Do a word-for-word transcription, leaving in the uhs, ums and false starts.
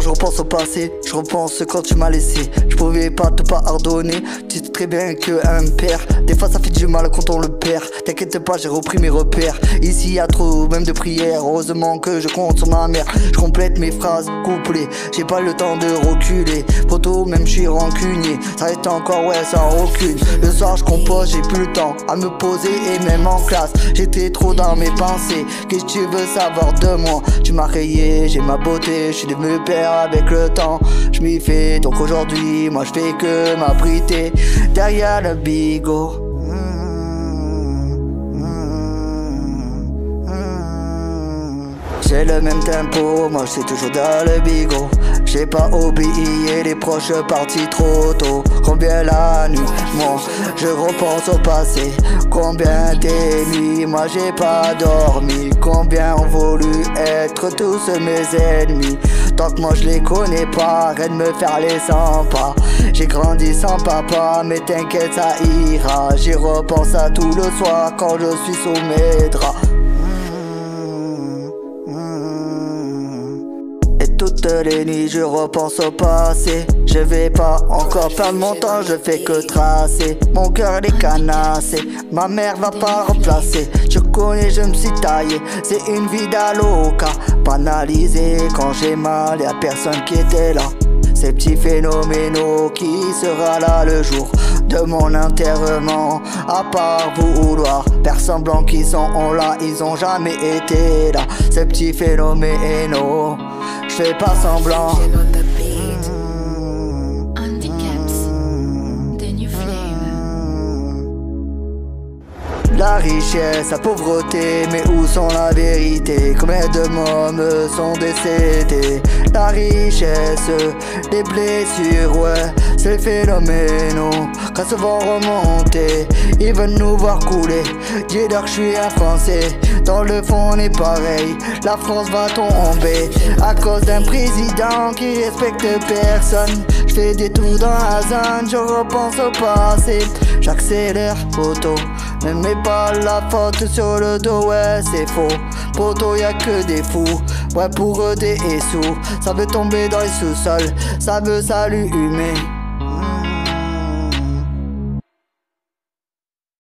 je repense au passé, je repense quand tu m'as laissé. Je pouvais pas te pardonner, tu sais très bien que un père, des fois ça fait du mal quand on le perd. T'inquiète pas, j'ai repris mes repères. Ici y'a trop même de prières, heureusement que je compte sur ma mère. Je complète mes phrases couplées, j'ai pas le temps de reculer. Poto, même je suis rancunier, ça reste encore ouais ça recule. Le soir je compose, j'ai plus le temps à me poser et même en classe j'étais trop dans mes pensées. Qu'est-ce que tu veux savoir de moi? Tu m'as rayé, j'ai ma beauté, je suis devenu père avec le temps. Je m'y fais, donc aujourd'hui, moi je fais que m'abriter derrière le bigot. J'ai le même tempo, moi je suis toujours dans le bigot. J'ai pas oublié les proches partis trop tôt. Combien la nuit, moi je repense au passé. Combien des nuits, moi j'ai pas dormi. Combien ont voulu être tous mes ennemis. Tant que moi je les connais pas, rien de me faire les cent pas. J'ai grandi sans papa, mais t'inquiète ça ira. J'y repense à tout le soir quand je suis sous mes draps. Toutes les nuits je repense au passé. Je vais pas encore perdre mon temps, je fais que tracer. Mon cœur est canassé, ma mère va pas remplacer. Tu connais, je me suis taillé, c'est une vie d'aloca. Banalisé, quand j'ai mal, y'a personne qui était là. Ces petits phénoménaux, qui sera là le jour de mon enterrement? À part vous vouloir, personne blanc qui sont là, ils ont jamais été là. Ces petits phénoménaux, je fais pas semblant. La richesse, la pauvreté, mais où sont la vérité? Combien de mômes sont décédés? La richesse, les blessures, ouais, c'est phénoménal. Quand ça va remonter, ils veulent nous voir couler. Dis-leur que je suis un Français, dans le fond on est pareil. La France va tomber à cause d'un président qui respecte personne. Je fais des tours dans la zone, je repense au passé. J'accélère, photo, ne mets pas la faute sur le dos, ouais c'est faux. Poto y'a que des fous, ouais pour eux des sous. Ça veut tomber dans les sous-sols, ça veut s'allumer.